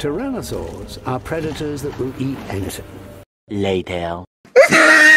Tyrannosaurs are predators that will eat anything. Later.